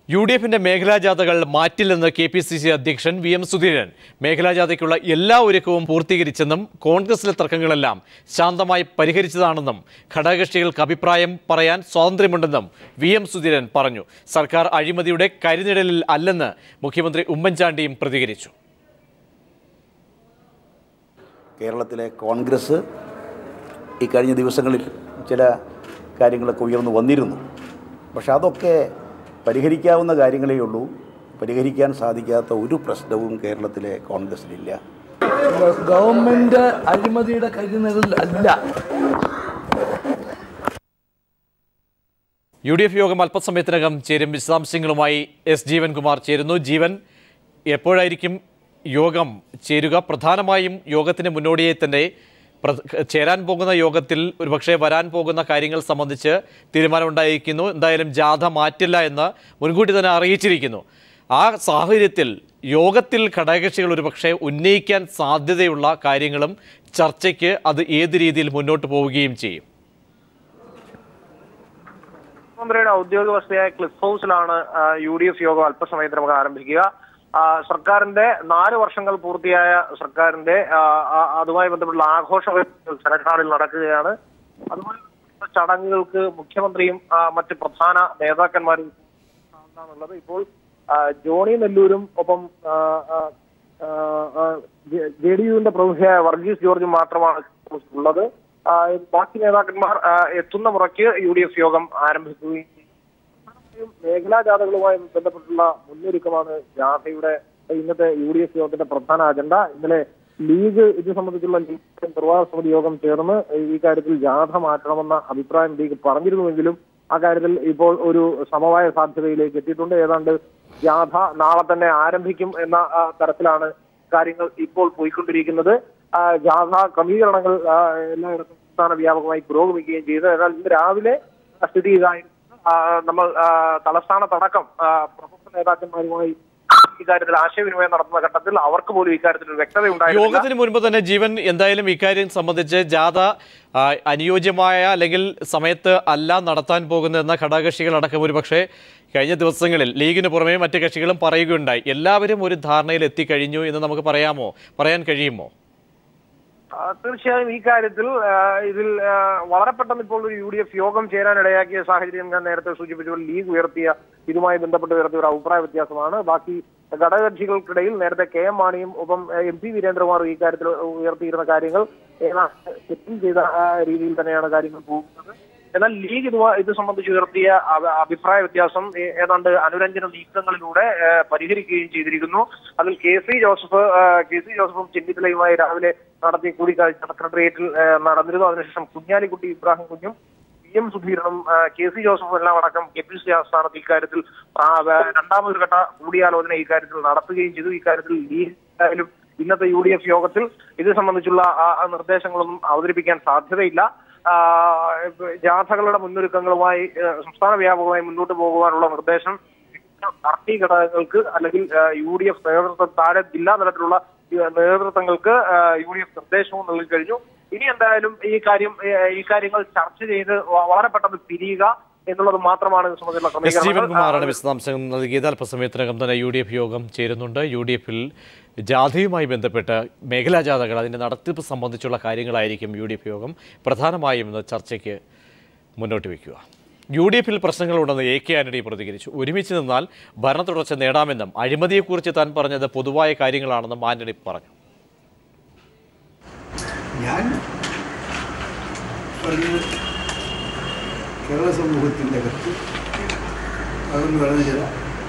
UDFിന്റെ മേഖലാ ജാഥകൾ മാറ്റില്ലെന്ന് KPCC അധ്യക്ഷൻ VM Sudheeran. മേഖലാ ജാഥയ്ക്കുള്ള എല്ലാ ഒരുക്കവും പൂർത്തീകരിച്ചെന്നും കോൺഗ്രസിലെ തർക്കങ്ങളെല്ലാം ശാന്തമായി പരിഹരിച്ചതാണെന്നും ഘടകകക്ഷികൾക്ക് അഭിപ്രായം പറയാൻ സ്വാതന്ത്ര്യമുണ്ടെന്നും VM സുധീരൻ പറഞ്ഞു. സർക്കാർ അഴിമതിയുടെ കരിനിഴലിൽ അല്ലെന്ന് മുഖ്യമന്ത്രി ഉമ്മൻചാണ്ടിയും പ്രതികരിച്ചു. കേരളത്തിലെ കോൺഗ്രസ് ഈ കഴിഞ്ഞ ദിവസങ്ങളിൽ ചില കാര്യങ്ങളൊക്കെ ഉയർന്നു വന്നിരുന്നു. പക്ഷെ അതൊക്കെ പരിഹരിക്കാവുന്ന കാര്യങ്ങളേ ഉള്ളൂ. പരിഹരിക്കാൻ സാധിക്കാത്ത ഒരു പ്രശ്നവും കേരളത്തിലെ കോൺഗ്രസിലില്ല. ഗവൺമെന്റ് അഴിമതിയുടെ കരിനിഴലിൽ അല്ല. UDF യോഗം അല്പസമയത്തിനകം ചേരും. വിശദാംശങ്ങളുമായി S. ജീവൻകുമാർ ചേരുന്നു. ജീവൻ, എപ്പോഴായിരിക്കും യോഗം ചേരുക? പ്രധാനമായും യോഗത്തിന് മുന്നോടിയായി തന്നെ ചേരാൻ പോകുന്ന യോഗത്തിൽ ഒരുപക്ഷെ വരാൻ പോകുന്ന കാര്യങ്ങൾ സംബന്ധിച്ച് തീരുമാനമുണ്ടായിരിക്കുന്നു. എന്തായാലും ജാഥ മാറ്റില്ല എന്ന് മുൻകൂട്ടി തന്നെ അറിയിച്ചിരിക്കുന്നു. ആ സാഹചര്യത്തിൽ യോഗത്തിൽ ഘടകകക്ഷികൾ ഒരുപക്ഷെ ഉന്നയിക്കാൻ സാധ്യതയുള്ള കാര്യങ്ങളും ചർച്ചയ്ക്ക് അത് ഏത് രീതിയിൽ മുന്നോട്ട് പോവുകയും ചെയ്യും? മുഖ്യമന്ത്രിയുടെ ഔദ്യോഗിക വസതിയായ ക്ലിഫ് ഹൗസിലാണ് UDF യോഗം അല്പസമയത്ത് നമുക്ക് ആരംഭിക്കുക. സർക്കാരിന്റെ 4 വർഷങ്ങൾ പൂർത്തിയായ സർക്കാരിന്റെ അതുമായി ബന്ധപ്പെട്ടുള്ള ആഘോഷങ്ങൾ സെനറ്റ് ഹാളിൽ നടക്കുകയാണ്. അതുപോലെ ചടങ്ങുകൾക്ക് മുഖ്യമന്ത്രിയും മറ്റ് പ്രധാന നേതാക്കന്മാരും ഉള്ളത്. ഇപ്പോൾ ജോണി നെല്ലൂരും ഒപ്പം JDUവിന്റെ പ്രമുഖയായ വർഗീസ് ജോർജും മാത്രമാണ് ഉള്ളത്. ബാക്കി നേതാക്കന്മാർ എത്തുന്ന മുറയ്ക്ക് UDF യോഗം ആരംഭിക്കുകയും മേഖലാ ജാഥകളുമായി ബന്ധപ്പെട്ടുള്ള മുന്നൊരുക്കമാണ് ജാഥയുടെ ഇന്നത്തെ UDF യോഗത്തിന്റെ പ്രധാന അജണ്ട. ഇന്നലെ ലീഗ് ഇത് സംബന്ധിച്ചുള്ള നിർവാഹക സമിതി യോഗം ചേർന്ന് ഈ കാര്യത്തിൽ ജാഥ മാറ്റണമെന്ന അഭിപ്രായം ലീഗ് പറഞ്ഞിരുന്നുവെങ്കിലും ആ കാര്യത്തിൽ ഇപ്പോൾ ഒരു സമവായ സാധ്യതയിലേക്ക് എത്തിയിട്ടുണ്ട്. ഏതാണ്ട് ജാഥ നാളെ തന്നെ ആരംഭിക്കും എന്ന തരത്തിലാണ് കാര്യങ്ങൾ ഇപ്പോൾ പോയിക്കൊണ്ടിരിക്കുന്നത്. ജാഥ ക്രമീകരണങ്ങൾ എല്ലായിടത്തും സംസ്ഥാന വ്യാപകമായി പുരോഗമിക്കുകയും ചെയ്തു. എന്നാൽ ഇന്ന് രാവിലെ സ്ഥിതി ഇതായിരുന്നു. നമ്മൾ തലസ്ഥാനത്തടക്കം പ്രമുഖ നേതാക്കന്മാരുമായി ഇക്കാര്യത്തിൽ ആശയവിനിമയം നടത്തുന്ന ഘട്ടത്തിൽ അവർക്ക് പോലും ഇക്കാര്യത്തിൽ ഒരു വ്യക്തത ഉണ്ടായിരുന്നു. യോഗത്തിന് മുൻപ് തന്നെ ജീവൻ, എന്തായാലും ഇക്കാര്യം സംബന്ധിച്ച് ജാഥ അനുയോജ്യമായ അല്ലെങ്കിൽ സമയത്ത് അല്ല നടത്താൻ പോകുന്നതെന്ന ഘടകകക്ഷികൾ അടക്കം ഒരുപക്ഷെ കഴിഞ്ഞ ദിവസങ്ങളിൽ ലീഗിന് പുറമെ മറ്റ് കക്ഷികളും പറയുകയുണ്ടായി. എല്ലാവരും ഒരു ധാരണയിൽ എത്തിക്കഴിഞ്ഞു എന്ന് നമുക്ക് പറയാൻ കഴിയുമോ? തീർച്ചയായും ഈ കാര്യത്തിൽ ഇതിൽ വളരെ പെട്ടെന്ന് ഇപ്പോൾ ഒരു UDF യോഗം ചേരാനിടയാക്കിയ സാഹചര്യം ഞാൻ നേരത്തെ സൂചിപ്പിച്ചപ്പോൾ ലീഗ് ഉയർത്തിയ ഇതുമായി ബന്ധപ്പെട്ട് ഉയർത്തിയ ഒരു അഭിപ്രായ വ്യത്യാസമാണ്. ബാക്കി ഘടകകക്ഷികൾക്കിടയിൽ നേരത്തെ KM മാണിയും ഒപ്പം MP വീരേന്ദ്രകുമാറും ഈ കാര്യത്തിൽ ഉയർത്തിയിരുന്ന കാര്യങ്ങൾ തെറ്റും ചെയ്ത രീതിയിൽ തന്നെയാണ് കാര്യങ്ങൾ പോകുന്നത്. എന്നാൽ ലീഗ് ഇത് സംബന്ധിച്ച് ഉയർത്തിയ അഭിപ്രായ വ്യത്യാസം ഏതാണ്ട് അനുരഞ്ജന നീക്കങ്ങളിലൂടെ പരിഹരിക്കുകയും ചെയ്തിരിക്കുന്നു. അതിൽ KC ജോസഫും ചെന്നിത്തലയുമായി രാവിലെ നടത്തിയ കൂടിക്കാഴ്ച സെക്രട്ടേറിയറ്റിൽ നടന്നിരുന്നു. അതിനുശേഷം കുഞ്ഞാലിക്കുട്ടി ഇബ്രാഹിം കുഞ്ഞും VM സുധീരനും KC ജോസഫും എല്ലാം അടക്കം KPCC ആസ്ഥാനത്ത് ഇക്കാര്യത്തിൽ രണ്ടാമതൊരു ഘട്ട കൂടിയാലോചന ഇക്കാര്യത്തിൽ നടത്തുകയും ചെയ്തു. ഇക്കാര്യത്തിൽ ലീഗ് ഇന്നത്തെ UDF യോഗത്തിൽ ഇത് സംബന്ധിച്ചുള്ള നിർദ്ദേശങ്ങളൊന്നും അവതരിപ്പിക്കാൻ സാധ്യതയില്ല. ജാഥകളുടെ മുന്നൊരുക്കങ്ങളുമായി സംസ്ഥാന വ്യാപകമായി മുന്നോട്ട് പോകുവാനുള്ള നിർദ്ദേശം പാർട്ടി ഘടകങ്ങൾക്ക് അല്ലെങ്കിൽ UDF നേതൃത്വം താഴെ ജില്ലാ തലത്തിലുള്ള നേതൃത്വങ്ങൾക്ക് UDF നിർദ്ദേശവും നൽകി കഴിഞ്ഞു. ഇനി എന്തായാലും ഈ കാര്യങ്ങൾ ചർച്ച ചെയ്ത് വളരെ പെട്ടെന്ന് പിരിയുക എന്നുള്ളത് മാത്രമാണ് ജീവൻകുമാറാണ് വിശദാംശങ്ങൾ നൽകിയത്. അല്പസമയത്തിനകം തന്നെ UDF യോഗം ചേരുന്നുണ്ട്. UDFിൽ ജാഥയുമായി ബന്ധപ്പെട്ട് മേഖലാ ജാഥകൾ അതിൻ്റെ നടത്തിപ്പ് സംബന്ധിച്ചുള്ള കാര്യങ്ങളായിരിക്കും UDF യോഗം പ്രധാനമായും ഇന്ന് ചർച്ചയ്ക്ക് മുന്നോട്ട് വയ്ക്കുക. UDFിൽ പ്രശ്നങ്ങളുണ്ടെന്ന് AK ആന്റണി പ്രതികരിച്ചു. ഒരുമിച്ച് നിന്നാൽ ഭരണ തുടർച്ച നേടാമെന്നും അഴിമതിയെക്കുറിച്ച് താൻ പറഞ്ഞത് പൊതുവായ കാര്യങ്ങളാണെന്നും ആന്റണി പറഞ്ഞു. ഞാൻ കേരള സമൂഹത്തിൻ്റെ അകത്ത് അതെന്ന് പറയുന്ന ചില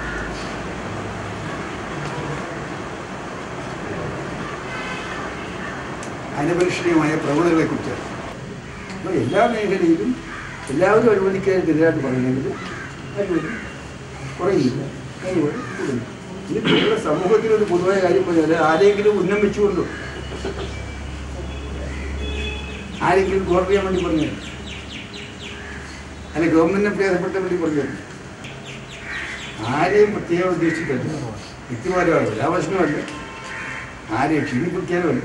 അനപരിഷ്ഠീയമായ പ്രവണതകളെക്കുറിച്ചാണ്. അപ്പോൾ എല്ലാ മേഖലയിലും എല്ലാവരും അഴിമതിക്കെതിരായിട്ട് പറയുന്നെങ്കിൽ അഴിമതി കുറയില്ല, അഴിമതി കൂടുന്നു. ഇത് കേരള സമൂഹത്തിലൊരു പൊതുവായ കാര്യം പറഞ്ഞാൽ ആരെങ്കിലും ഉന്നം വെച്ചുകൊണ്ടോ ആരെങ്കിലും കോടതി ചെയ്യാൻ വേണ്ടി പറഞ്ഞു, അല്ലെ ഗവൺമെന്റിനെ പ്രയാസപ്പെടുത്താൻ വേണ്ടി പറഞ്ഞു, ആരെയും പ്രത്യേകം ഉദ്ദേശിച്ചിട്ടല്ല, വ്യക്തിപരമല്ല, അനാവശ്യമല്ല, ആരെയും ക്ഷീണിപ്പിക്കാനുമല്ല.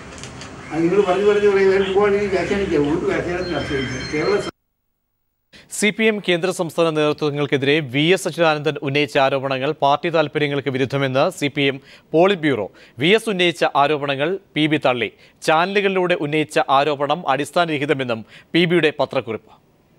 അത് നിങ്ങൾ പറഞ്ഞു ഒരുപാട് വ്യാഖ്യാനിക്കുക, ഒരു വ്യാഖ്യാനത്തിന് ആശ്രയിക്കുക. കേരള CPM കേന്ദ്ര സംസ്ഥാന നേതൃത്വങ്ങൾക്കെതിരെ VS അച്യുതാനന്ദൻ ഉന്നയിച്ച ആരോപണങ്ങൾ പാർട്ടി താൽപര്യങ്ങൾക്ക് വിരുദ്ധമെന്ന് CPM പോളിറ്റ് ബ്യൂറോ. VS ഉന്നയിച്ച ആരോപണങ്ങൾ PB തള്ളി. ചാനലുകളിലൂടെ ഉന്നയിച്ച ആരോപണം അടിസ്ഥാനരഹിതമെന്നും PBയുടെ പത്രക്കുറിപ്പ്.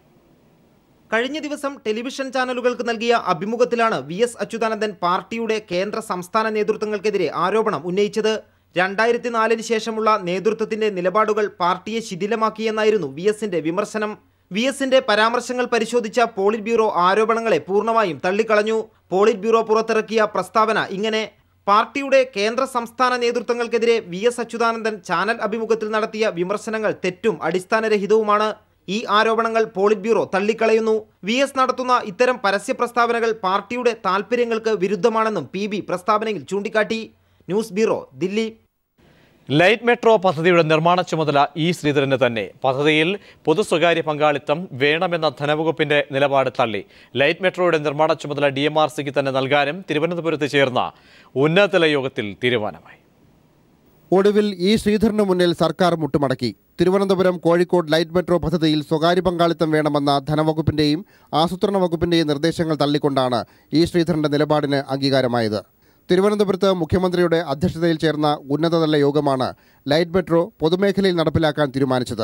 കഴിഞ്ഞ ദിവസം ടെലിവിഷൻ ചാനലുകൾക്ക് നൽകിയ അഭിമുഖത്തിലാണ് VS അച്യുതാനന്ദൻ പാർട്ടിയുടെ കേന്ദ്ര സംസ്ഥാന നേതൃത്വങ്ങൾക്കെതിരെ ആരോപണം ഉന്നയിച്ചത്. 2004 ശേഷമുള്ള നേതൃത്വത്തിന്റെ നിലപാടുകൾ പാർട്ടിയെ ശിഥിലമാക്കിയെന്നായിരുന്നു VSന്റെ വിമർശനം. VSന്റെ പരാമർശങ്ങൾ പരിശോധിച്ച പോളിറ്റ് ബ്യൂറോ ആരോപണങ്ങളെ പൂർണ്ണമായും തള്ളിക്കളഞ്ഞു. പോളിറ്റ് ബ്യൂറോ പുറത്തിറക്കിയ പ്രസ്താവന ഇങ്ങനെ: പാർട്ടിയുടെ കേന്ദ്ര സംസ്ഥാന നേതൃത്വങ്ങൾക്കെതിരെ VS അച്യുതാനന്ദൻ ചാനൽ അഭിമുഖത്തിൽ നടത്തിയ വിമർശനങ്ങൾ തെറ്റും അടിസ്ഥാനരഹിതവുമാണ്. ഈ ആരോപണങ്ങൾ പോളിറ്റ് ബ്യൂറോ തള്ളിക്കളയുന്നു. VS നടത്തുന്ന ഇത്തരം പരസ്യ പ്രസ്താവനകൾ പാർട്ടിയുടെ താൽപര്യങ്ങൾക്ക് വിരുദ്ധമാണെന്നും PB പ്രസ്താവനയിൽ ചൂണ്ടിക്കാട്ടി. News bureau, Delhi. Light metro പദ്ധതിയുടെ നിർമ്മാണ ചുമതല ശ്രീധരന് തന്നെ. പദ്ധതിയിൽ പൊതു സ്വകാര്യ പങ്കാളിത്തം വേണമെന്ന ധനവകുപ്പിന്റെ നിലപാട് തള്ളി. ലൈറ്റ് മെട്രോയുടെ നിർമ്മാണ ചുമതല DMRCക്ക് തന്നെ നൽകാനും തിരുവനന്തപുരത്ത് ചേർന്ന ഉന്നതതല യോഗത്തിൽ തീരുമാനമായി. ഒടുവിൽ ശ്രീധരന് മുന്നിൽ സർക്കാർ മുട്ടുമടക്കി. തിരുവനന്തപുരം കോഴിക്കോട് ലൈറ്റ് മെട്രോ പദ്ധതിയിൽ സ്വകാര്യ പങ്കാളിത്തം വേണമെന്ന ധനവകുപ്പിന്റെയും ആസൂത്രണ വകുപ്പിന്റെയും നിർദ്ദേശങ്ങൾ തള്ളിക്കൊണ്ടാണ് ശ്രീധരന്റെ നിലപാടിന് അംഗീകാരമായത്. തിരുവനന്തപുരത്ത് മുഖ്യമന്ത്രിയുടെ അധ്യക്ഷതയിൽ ചേർന്ന ഉന്നതതല യോഗമാണ് ലൈറ്റ് മെട്രോ പൊതുമേഖലയിൽ നടപ്പിലാക്കാൻ തീരുമാനിച്ചത്.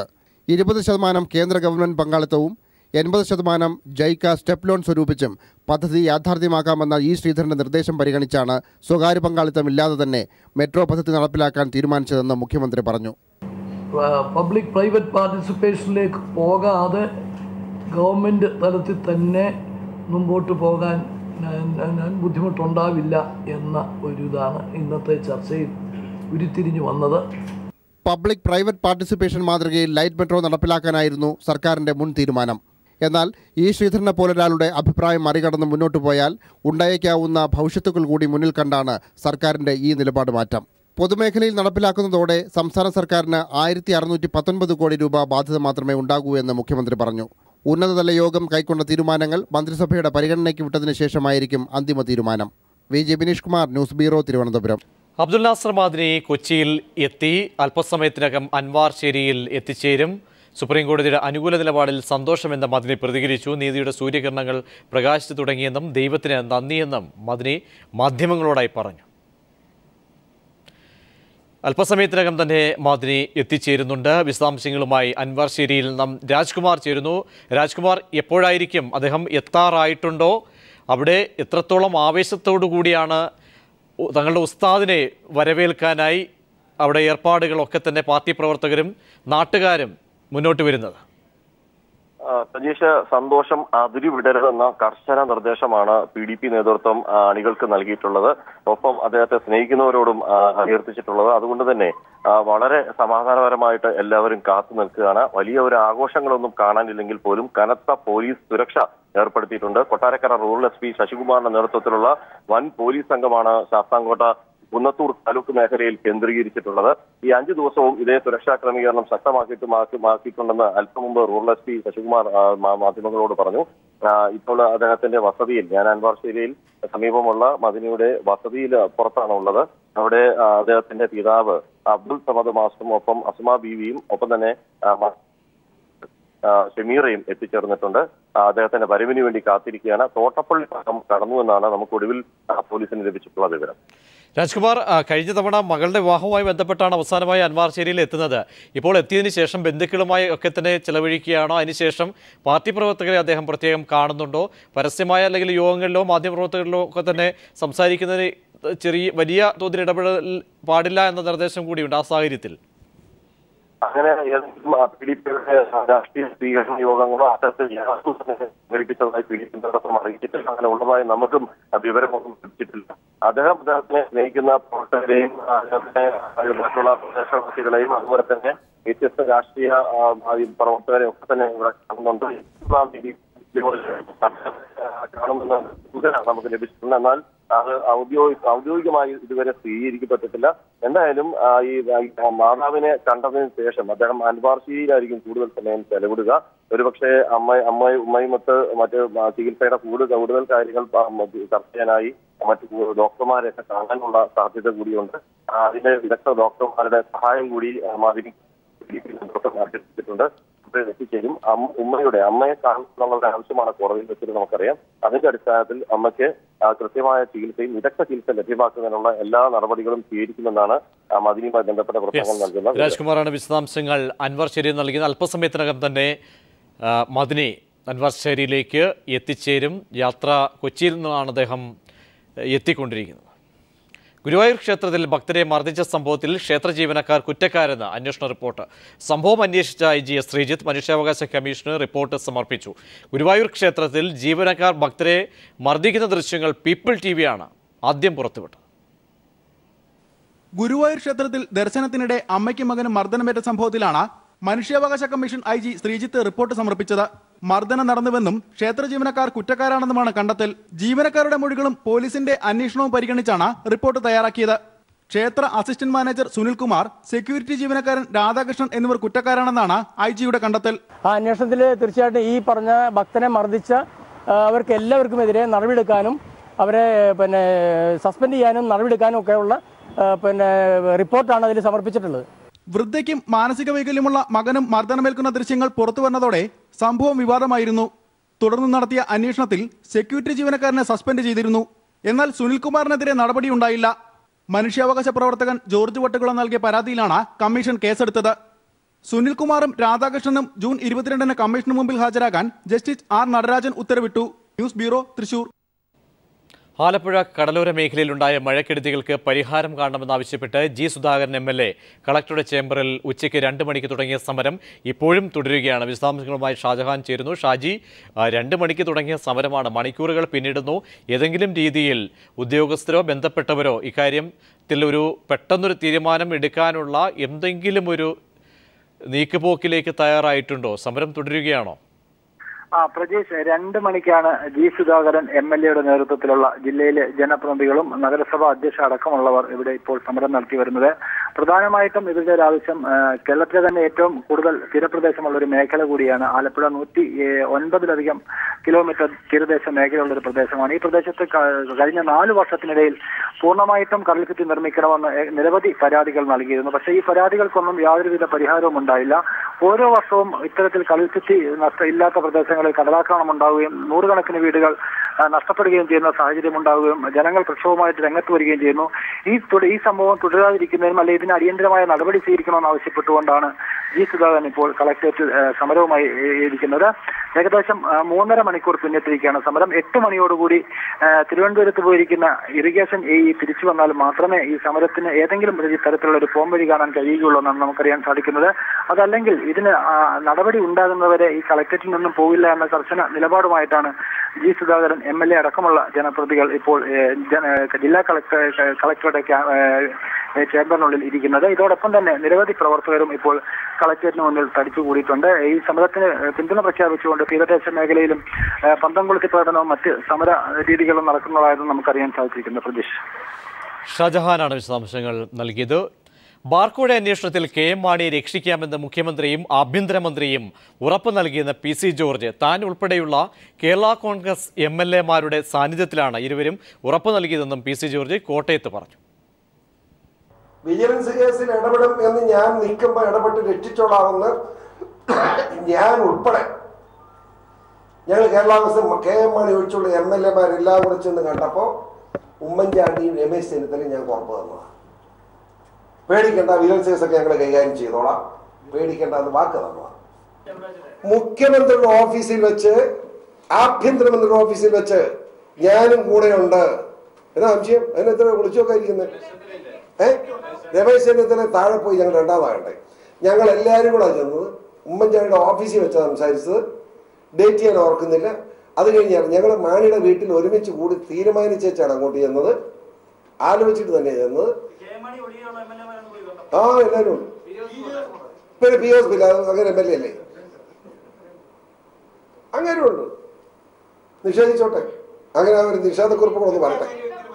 20% കേന്ദ്ര ഗവൺമെന്റ് പങ്കാളിത്തവും 80% ജൈക്ക സ്റ്റെപ്പ് ലോൺ സ്വരൂപിച്ചും പദ്ധതി യാഥാർത്ഥ്യമാക്കാമെന്ന ശ്രീധരന്റെ നിർദ്ദേശം പരിഗണിച്ചാണ് സ്വകാര്യ പങ്കാളിത്തം ഇല്ലാതെ തന്നെ മെട്രോ പദ്ധതി നടപ്പിലാക്കാൻ തീരുമാനിച്ചതെന്ന് മുഖ്യമന്ത്രി പറഞ്ഞു. പബ്ലിക് പ്രൈവറ്റ് പാർട്ടിസിപ്പേഷനിലേക്ക് പോകാതെ ഗവൺമെൻറ് തലത്തിൽ തന്നെ മുമ്പോട്ട് പോകാൻ ബുദ്ധിമുട്ടുണ്ടാവില്ല എന്ന ഇതാണ് ഇന്നത്തെ ചർച്ചയിൽ ഉരുത്തിരിഞ്ഞു വന്നത്. പബ്ലിക് പ്രൈവറ്റ് പാർട്ടിസിപ്പേഷൻ മാതൃകയിൽ ലൈറ്റ് മെട്രോ നടപ്പിലാക്കാനായിരുന്നു സർക്കാരിന്റെ മുൻ തീരുമാനം. എന്നാൽ ശ്രീധരനെ പോലൊരാളുടെ അഭിപ്രായം മറികടന്ന് മുന്നോട്ടു പോയാൽ ഉണ്ടായേക്കാവുന്ന ഭവിഷ്യത്തുകൾ കൂടി മുന്നിൽ കണ്ടാണ് സർക്കാരിന്റെ ഈ നിലപാട് മാറ്റം. പൊതുമേഖലയിൽ നടപ്പിലാക്കുന്നതോടെ സംസ്ഥാന സർക്കാരിന് 1619 കോടി രൂപ ബാധ്യത മാത്രമേ ഉണ്ടാകൂ എന്ന് മുഖ്യമന്ത്രി പറഞ്ഞു. ഉന്നതതല യോഗം കൈക്കൊണ്ട തീരുമാനങ്ങൾ മന്ത്രിസഭയുടെ പരിഗണനയ്ക്ക് വിട്ടതിനു ശേഷമായിരിക്കും അന്തിമ തീരുമാനം. VJ Bineesh Kumar, news bureau, Thiruvananthapuram. Abdul Nasser Madani കൊച്ചിയിൽ എത്തി. അല്പസമയത്തിനകം അൻവാർശേരിയിൽ എത്തിച്ചേരും. സുപ്രീംകോടതിയുടെ അനുകൂല നിലപാടിൽ സന്തോഷമെന്ന മദിനി പ്രതികരിച്ചു. നീതിയുടെ സൂര്യകിരണങ്ങൾ പ്രകാശിച്ചു തുടങ്ങിയെന്നും ദൈവത്തിന് നന്ദിയെന്നും മദിനി മാധ്യമങ്ങളോടായി പറഞ്ഞു. അല്പസമയത്തിനകം തന്നെ മാദിനി എത്തിച്ചേരുന്നുണ്ട്. വിശദാംശങ്ങളുമായി അൻവാർശേരിയിൽ നിന്നും രാജ്കുമാർ ചേരുന്നു. രാജ്കുമാർ, എപ്പോഴായിരിക്കും അദ്ദേഹം എത്താറായിട്ടുണ്ടോ? അവിടെ എത്രത്തോളം ആവേശത്തോടു കൂടിയാണ് തങ്ങളുടെ ഉസ്താദിനെ വരവേൽക്കാനായി അവിടെ ഏർപ്പാടുകളൊക്കെ തന്നെ പാർട്ടി പ്രവർത്തകരും നാട്ടുകാരും മുന്നോട്ട് വരുന്നത്? സജീഷ്, സന്തോഷം അതിരുവിടരുതെന്ന കർശന നിർദ്ദേശമാണ് PDP നേതൃത്വം അണികൾക്ക് നൽകിയിട്ടുള്ളത്. ഒപ്പം അദ്ദേഹത്തെ സ്നേഹിക്കുന്നവരോടും അഭ്യർത്ഥിച്ചിട്ടുള്ളത്. അതുകൊണ്ട് തന്നെ വളരെ സമാധാനപരമായിട്ട് എല്ലാവരും കാത്തു നിൽക്കുകയാണ്. വലിയ ഒരു ആഘോഷങ്ങളൊന്നും കാണാനില്ലെങ്കിൽ പോലും കനത്ത പോലീസ് സുരക്ഷ ഏർപ്പെടുത്തിയിട്ടുണ്ട്. കൊട്ടാരക്കര റൂറൽ SP ശശികുമാറിന്റെ നേതൃത്വത്തിലുള്ള വൻ പോലീസ് സംഘമാണ് ശാസ്താംകോട്ട കുന്നത്തൂർ താലൂക്ക് മേഖലയിൽ കേന്ദ്രീകരിച്ചിട്ടുള്ളത്. ഈ 5 ദിവസവും ഇതേ സുരക്ഷാ ക്രമീകരണം ശക്തമാക്കിയിട്ടുണ്ടെന്ന് അല്പം മുമ്പ് റൂറൽ SP ശശികുമാർ മാധ്യമങ്ങളോട് പറഞ്ഞു. ഇപ്പോൾ അദ്ദേഹത്തിന്റെ വസതിയിൽ, ഞാൻ അൻവാർശേരിയിൽ സമീപമുള്ള മദിനിയുടെ വസതിയിൽ പുറത്താണ് ഉള്ളത്. അവിടെ അദ്ദേഹത്തിന്റെ പിതാവ് അബ്ദുൽ സമദ് മാസ്റ്ററും ഒപ്പം അസ്മ ബീവിയും ഒപ്പം തന്നെ ഷമീറയും എത്തിച്ചേർന്നിട്ടുണ്ട്. അദ്ദേഹത്തിന്റെ വരവിന് വേണ്ടി കാത്തിരിക്കുകയാണ്. തോട്ടപ്പള്ളി ഭാഗം കടന്നുവെന്നാണ് നമുക്ക് ഒടുവിൽ പോലീസിന് ലഭിച്ചിട്ടുള്ള വിവരം. രാജ്കുമാർ, കഴിഞ്ഞ തവണ മകളുടെ വിവാഹവുമായി ബന്ധപ്പെട്ടാണ് അവസാനമായി അൻവാർശേരിയിൽ എത്തുന്നത്. ഇപ്പോൾ എത്തിയതിനു ശേഷം ബന്ധുക്കളുമായി ഒക്കെ തന്നെ ചെലവഴിക്കുകയാണോ? അതിനുശേഷം പാർട്ടി പ്രവർത്തകരെ അദ്ദേഹം പ്രത്യേകം കാണുന്നുണ്ടോ? പരസ്യമായ അല്ലെങ്കിൽ യോഗങ്ങളിലോ മാധ്യമപ്രവർത്തകരിലോ ഒക്കെ തന്നെ സംസാരിക്കുന്നതിന് വലിയ തോതിൽ ഇടപെടൽ പാടില്ല എന്ന നിർദ്ദേശം കൂടിയുണ്ട്. ആ സാഹചര്യത്തിൽ അങ്ങനെ ഏതെങ്കിലും PDPയുടെ രാഷ്ട്രീയ സ്വീകരണ യോഗങ്ങളോ അത്തരത്തിൽ സംഘടിപ്പിച്ചതായി PDP നേതൃത്വം അറിയിച്ചിട്ടില്ല. അങ്ങനെ ഉള്ളതായി നമുക്കും വിവരമൊന്നും ലഭിച്ചിട്ടില്ല. അദ്ദേഹത്തിനെ സ്നേഹിക്കുന്ന പ്രവർത്തകരെയും മറ്റുള്ള പ്രദേശവാസികളെയും അതുപോലെ തന്നെ വ്യത്യസ്ത രാഷ്ട്രീയ പ്രവർത്തകരെയും ഒക്കെ തന്നെ ഇവിടെ കാണുന്നുണ്ട്. കാണുമെന്ന സൂചന നമുക്ക് ലഭിച്ചിട്ടുണ്ട്. എന്നാൽ അത് ഔദ്യോഗികമായി ഇതുവരെ സ്ഥിരീകരിക്കപ്പെട്ടിട്ടില്ല. എന്തായാലും ഈ മാതാവിനെ കണ്ടതിന് ശേഷം അദ്ദേഹം അൻവാർശേരിയിലായിരിക്കും കൂടുതൽ സമയം ചെലവിടുക. ഒരുപക്ഷെ ഉമ്മയുമൊത്ത് മറ്റ് ചികിത്സയുടെ കൂടുതൽ കാര്യങ്ങൾ ചർച്ച ചെയ്യാനായി മറ്റു ഡോക്ടർമാരെയൊക്കെ കാണാനുള്ള സാധ്യത കൂടിയുണ്ട്. അതിന്റെ വിദഗ്ധ ഡോക്ടർമാരുടെ സഹായം കൂടി മാതിരി അഭ്യർത്ഥിച്ചിട്ടുണ്ട്. എത്തിച്ചേരും. അമ്മയെ കാണുന്നുള്ള ആവശ്യമാണ് കോടതിയിൽ വെച്ചത് നമുക്കറിയാം. അതിന്റെ അടിസ്ഥാനത്തിൽ അമ്മയ്ക്ക് കൃത്യമായ ചികിത്സയും വിദഗ്ധ ചികിത്സ ലഭ്യമാക്കുന്നതിനുള്ള എല്ലാ നടപടികളും സ്വീകരിക്കുമെന്നാണ് മദനിയുമായി ബന്ധപ്പെട്ട പ്രസംഗം നൽകുന്നത്. രാജ്കുമാറാണ് വിശദാംശങ്ങൾ അൻവർ ശരി നൽകിയത്. അല്പസമയത്തിനകം തന്നെ മദനി അൻവർ ശരിയിലേക്ക് എത്തിച്ചേരും. യാത്ര കൊച്ചിയിൽ നിന്നാണ് അദ്ദേഹം എത്തിക്കൊണ്ടിരിക്കുന്നത്. ഗുരുവായൂർ ക്ഷേത്രത്തിൽ ഭക്തരെ മർദ്ദിച്ച സംഭവത്തിൽ ക്ഷേത്ര ജീവനക്കാർ കുറ്റക്കാരെന്ന് അന്വേഷണ റിപ്പോർട്ട്. സംഭവം അന്വേഷിച്ച IG S ശ്രീജിത്ത് മനുഷ്യാവകാശ കമ്മീഷന് റിപ്പോർട്ട് സമർപ്പിച്ചു. ഗുരുവായൂർ ക്ഷേത്രത്തിൽ ജീവനക്കാർ ഭക്തരെ മർദ്ദിക്കുന്ന ദൃശ്യങ്ങൾ പീപ്പിൾ TV ആണ് ആദ്യം പുറത്തുവിട്ടത്. ഗുരുവായൂർ ക്ഷേത്രത്തിൽ ദർശനത്തിനിടെ അമ്മയ്ക്കും മകനും മർദ്ദനമേറ്റ സംഭവത്തിലാണ് മനുഷ്യാവകാശ കമ്മീഷൻ IG ശ്രീജിത്ത് റിപ്പോർട്ട് സമർപ്പിച്ചത്. മർദ്ദനം നടന്നുവെന്നും ക്ഷേത്ര ജീവനക്കാർ കുറ്റക്കാരാണെന്നുമാണ് കണ്ടെത്തൽ. ജീവനക്കാരുടെ മൊഴികളും പോലീസിന്റെ അന്വേഷണവും പരിഗണിച്ചാണ് റിപ്പോർട്ട് തയ്യാറാക്കിയത്. ക്ഷേത്ര അസിസ്റ്റന്റ് മാനേജർ സുനിൽകുമാർ, സെക്യൂരിറ്റി ജീവനക്കാരൻ രാധാകൃഷ്ണൻ എന്നിവർ കുറ്റക്കാരാണെന്നാണ് IGയുടെ കണ്ടെത്തൽ. ആ അന്വേഷണത്തിൽ തീർച്ചയായിട്ടും ഈ പറഞ്ഞ ഭക്തനെ മർദ്ദിച്ച അവർക്ക് എല്ലാവർക്കുമെതിരെ നടപടിയെടുക്കാനും അവരെ സസ്പെൻഡ് ചെയ്യാനും നടപടിയെടുക്കാനും ഒക്കെയുള്ള റിപ്പോർട്ടാണ് അതിൽ സമർപ്പിച്ചിട്ടുള്ളത്. വൃദ്ധയ്ക്കും മാനസിക വൈകല്യമുള്ള മകനും മർദ്ദനമേൽക്കുന്ന ദൃശ്യങ്ങൾ പുറത്തു വന്നതോടെ സംഭവം വിവാദമായിരുന്നു. തുടർന്ന് നടത്തിയ അന്വേഷണത്തിൽ സെക്യൂരിറ്റി ജീവനക്കാരനെ സസ്പെൻഡ് ചെയ്തിരുന്നു. എന്നാൽ സുനിൽകുമാറിനെതിരെ നടപടിയുണ്ടായില്ല. മനുഷ്യാവകാശ പ്രവർത്തകൻ ജോർജ് വട്ടുകുളം നൽകിയ പരാതിയിലാണ് കമ്മീഷൻ കേസെടുത്തത്. സുനിൽകുമാറും രാധാകൃഷ്ണനും ജൂൺ 22-ന് കമ്മീഷന് മുമ്പിൽ ഹാജരാകാൻ ജസ്റ്റിസ് R നടരാജൻ ഉത്തരവിട്ടു. News bureau, Thrissur. ആലപ്പുഴ കടലോര മേഖലയിലുണ്ടായ മഴക്കെടുതികൾക്ക് പരിഹാരം കാണണമെന്നാവശ്യപ്പെട്ട് G സുധാകരൻ MLA കളക്ടറുടെ ചേംബറിൽ ഉച്ചയ്ക്ക് 2 മണിക്ക് തുടങ്ങിയ സമരം ഇപ്പോഴും തുടരുകയാണ്. വിശദാംശങ്ങളുമായി ഷാജഹാൻ ചേരുന്നു. ഷാജി, 2 മണിക്ക് തുടങ്ങിയ സമരമാണ്, മണിക്കൂറുകൾ പിന്നിടുന്നു. ഏതെങ്കിലും രീതിയിൽ ഉദ്യോഗസ്ഥരോ ബന്ധപ്പെട്ടവരോ ഇക്കാര്യത്തിൽ പെട്ടെന്നൊരു തീരുമാനം എടുക്കാനുള്ള എന്തെങ്കിലും ഒരു നീക്കുപോക്കിലേക്ക് തയ്യാറായിട്ടുണ്ടോ? സമരം തുടരുകയാണോ? പ്രജേഷ്, 2 മണിക്കാണ് G സുധാകരൻ MLAയുടെ നേതൃത്വത്തിലുള്ള ജില്ലയിലെ ജനപ്രതിനിധികളും നഗരസഭാ അധ്യക്ഷ അടക്കമുള്ളവർ ഇവിടെ ഇപ്പോൾ സമരം നടത്തി വരുന്നത്. പ്രധാനമായിട്ടും ഇവരുടെ ഒരു ആവശ്യം, കേരളത്തിലെ തന്നെ ഏറ്റവും കൂടുതൽ തീരപ്രദേശമുള്ള ഒരു മേഖല കൂടിയാണ് ആലപ്പുഴ. 109-ലധികം കിലോമീറ്റർ തീരദേശ മേഖലയുള്ള ഒരു പ്രദേശമാണ്. ഈ പ്രദേശത്ത് കഴിഞ്ഞ 4 വർഷത്തിനിടയിൽ പൂർണ്ണമായിട്ടും കടൽഭിത്തി നിർമ്മിക്കണമെന്ന് നിരവധി പരാതികൾ നൽകിയിരുന്നു. പക്ഷേ ഈ പരാതികൾക്കൊന്നും യാതൊരുവിധ പരിഹാരവും ഉണ്ടായില്ല. ഓരോ വർഷവും ഇത്തരത്തിൽ കടൽഭിത്തി ഇല്ലാത്ത പ്രദേശങ്ങളിൽ കടലാക്രമണം ഉണ്ടാവുകയും നൂറുകണക്കിന് വീടുകൾ നഷ്ടപ്പെടുകയും ചെയ്യുന്ന സാഹചര്യം ഉണ്ടാവുകയും ജനങ്ങൾ പ്രക്ഷോഭമായിട്ട് രംഗത്ത് വരികയും ചെയ്യുന്നു. ഈ സംഭവം തുടരാതിരിക്കുന്നതിനും അല്ലെങ്കിൽ ഇതിന് അടിയന്തരമായ നടപടി സ്വീകരിക്കണമെന്ന് ആവശ്യപ്പെട്ടുകൊണ്ടാണ് G സുധാകരൻ ഇപ്പോൾ കളക്ടറേറ്റിൽ സമരവുമായി ഇരിക്കുന്നത്. ഏകദേശം 3.5 മണിക്കൂർ പിന്നിട്ടിരിക്കുകയാണ് സമരം. 8 മണിയോടുകൂടി തിരുവനന്തപുരത്ത് പോയിരിക്കുന്ന ഇറിഗേഷൻ AE തിരിച്ചു വന്നാൽ മാത്രമേ ഈ സമരത്തിന് ഏതെങ്കിലും തരത്തിലുള്ള ഒരു പോംവഴി കാണാൻ കഴിയുകയുള്ളൂ എന്നാണ് നമുക്കറിയാൻ സാധിക്കുന്നത്. അതല്ലെങ്കിൽ ഇതിന് നടപടി ഉണ്ടാകുന്നവരെ ഈ കളക്ടറേറ്റിൽ നിന്നും പോകില്ല എന്ന കർശന നിലപാടുമായിട്ടാണ് G സുധാകരൻ MLA അടക്കമുള്ള ജനപ്രതിനിധികൾ ഇപ്പോൾ ജില്ലാ കളക്ടറുടെ ചേംബറിനുള്ളിൽ ഇരിക്കുന്നത്. ഇതോടൊപ്പം തന്നെ നിരവധി പ്രവർത്തകരും ഇപ്പോൾ കളക്ടറേറ്റിന് മുന്നിൽ തടിച്ചുകൂടിയിട്ടുണ്ട്. ഈ സമരത്തിന് പിന്തുണ പ്രഖ്യാപിച്ചുകൊണ്ട് തീരദേശ മേഖലയിലും പന്തംകൊളുത്തി പ്രകടനവും മറ്റ് സമര രീതികളും നടക്കുന്നതായിരുന്നു നമുക്കറിയാൻ സാധിച്ചിരിക്കുന്നത്. പ്രതീക്ഷ ഷാജഹാനാണ് വിശദാംശങ്ങൾ നൽകിയത്. ബാർക്കോഴ അന്വേഷണത്തിൽ KM മാണിയെ രക്ഷിക്കാമെന്ന് മുഖ്യമന്ത്രിയും ആഭ്യന്തരമന്ത്രിയും ഉറപ്പ് നൽകിയെന്ന് PC ജോർജ്. താൻ ഉൾപ്പെടെയുള്ള കേരള കോൺഗ്രസ് MLA-മാരുടെ സാന്നിധ്യത്തിലാണ് ഇരുവരും ഉറപ്പ് നൽകിയതെന്നും PC ജോർജ് കോട്ടയത്ത് പറഞ്ഞു. വിജിലൻസ് കേസിൽ ഇടപെടും എന്ന് ഞാൻ നിൽക്കുമ്പോൾ ഇടപെട്ട് രക്ഷിച്ചോളാമെന്ന് ഞാൻ ഉൾപ്പെടെ ഞങ്ങൾ കേരള കോൺഗ്രസ് KM മാണി ഒഴിച്ചുള്ള MLA-മാരെല്ലാം കൂടെ ചെന്ന് കണ്ടപ്പോൾ ഉമ്മൻചാണ്ടിയും രമേശ് ചെന്നിത്തലയും ഞങ്ങൾക്ക് ഉറപ്പ് തന്നതാണ്. പേടിക്കേണ്ട, വിജിലൻസ് കേസൊക്കെ ഞങ്ങൾ കൈകാര്യം ചെയ്തോളാം, പേടിക്കേണ്ട എന്ന് വാക്ക് തന്നതാണ്. മുഖ്യമന്ത്രിയുടെ ഓഫീസിൽ വെച്ച്, ആഭ്യന്തരമന്ത്രിയുടെ ഓഫീസിൽ വെച്ച് ഞാനും കൂടെയുണ്ട്. എന്നാ സംശയം? അതിനെത്ര വിളിച്ചൊക്കെ ഇരിക്കുന്നത്? രമേശ് ചെന്നിത്തല താഴെ പോയി ഞങ്ങൾ രണ്ടാമതാകട്ടെ. ഞങ്ങൾ എല്ലാവരും കൂടെ ചെന്നത് ഉമ്മൻചാണ്ടിയുടെ ഓഫീസിൽ വെച്ച് സംസാരിച്ചത്. ഡേറ്റ് ചെയ്യാൻ ഓർക്കുന്നില്ല. അത് കഴിഞ്ഞാണ് ഞങ്ങൾ മാണിയുടെ വീട്ടിൽ ഒരുമിച്ച് കൂടി തീരുമാനിച്ചാണ് അങ്ങോട്ട് ചെന്നത്. ആലോചിച്ചിട്ട് തന്നെയാണ് ചെന്നത്. എല്ലാവരും ഉണ്ട്. പിന്നെ POS അങ്ങനെ MLA അല്ലേ, അങ്ങനെ ഉണ്ട്. നിഷേധിച്ചോട്ടെ, അങ്ങനെ അവർ നിഷേധക്കുറിപ്പുകളൊന്നും പറയട്ടെ.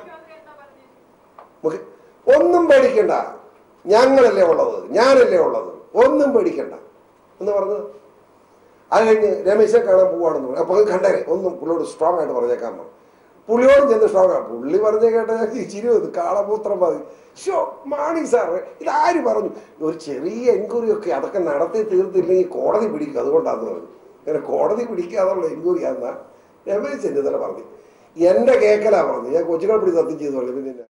ഒന്നും പേടിക്കണ്ട, ഞങ്ങളല്ലേ ഉള്ളത്, ഞാനല്ലേ ഉള്ളത്, ഒന്നും പേടിക്കണ്ട എന്ന് പറഞ്ഞത്. അത് കഴിഞ്ഞ് രമേശെ കാണാൻ പോവാണെന്ന് പറഞ്ഞു. അപ്പോൾ കണ്ടേ ഒന്നും പുള്ളിയോട് സ്ട്രോങ് ആയിട്ട് പറഞ്ഞേക്കാൻ പറഞ്ഞു. പുള്ളിയോടും ചെന്ന് ഷോക്കാണ്. പുള്ളി പറഞ്ഞ കേട്ട ഞങ്ങൾക്ക് ചിരി വന്നു. കാളമൂത്രം മതി. ഷോ മാണി സാറ് ഇതാര് പറഞ്ഞു? ഒരു ചെറിയ എൻക്വയറി ഒക്കെ അതൊക്കെ നടത്തി തീർത്തില്ലെങ്കിൽ കോടതി പിടിക്കും, അതുകൊണ്ടാന്ന് പറഞ്ഞു. അങ്ങനെ കോടതി പിടിക്കാതുള്ള എൻക്വയറി ആണെന്നാ രമേശ് ചെന്നിത്തല പറഞ്ഞു. എൻ്റെ കേക്കലാ പറഞ്ഞു. ഞാൻ കൊച്ചുകളെ പിടി സത്യം ചെയ്തു പറഞ്ഞു. പിന്നെ